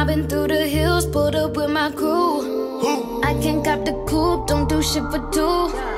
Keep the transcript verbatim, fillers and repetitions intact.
mobbing through the hills, pulled up with my crew. I can't cop the coupe, don't do shit for two.